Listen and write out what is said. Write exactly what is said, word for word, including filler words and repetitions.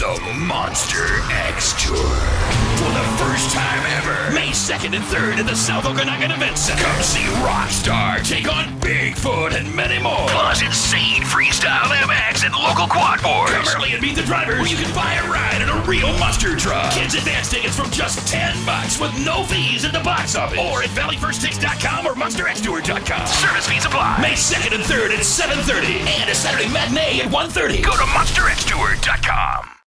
The Monster X Tour. For the first time ever, May second and third at the South Okanagan Event Center. Come see Rockstar take on Bigfoot and many more. Plus insane freestyle M X and local quad boards. Come early and meet the drivers, where you can buy a ride in a real monster truck. Kids advance tickets from just ten bucks with no fees at the box office. Or at valley first tix dot com or monster x tour dot com. Service fees apply. May second and third at seven thirty. And a Saturday matinee at one thirty. Go to monster x tour dot com.